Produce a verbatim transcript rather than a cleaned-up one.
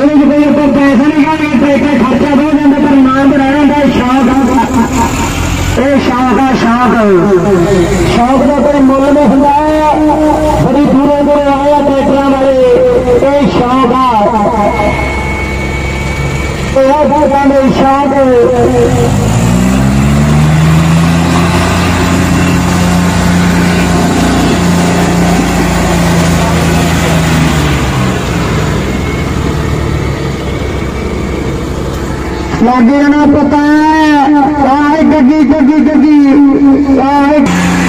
कोई उपर पैसा नहीं खाएंगे, ट्रैक्टर खर्चा बहुत जाता पर नाम बनाना का शौक है। शौक है शौक शौक का कोई मुल नहीं होंगे। बड़ी दूरों दूर आया ट्रैक्टर वाले, ये शौक है शौक। लगे ना पता है गगी गगी गगी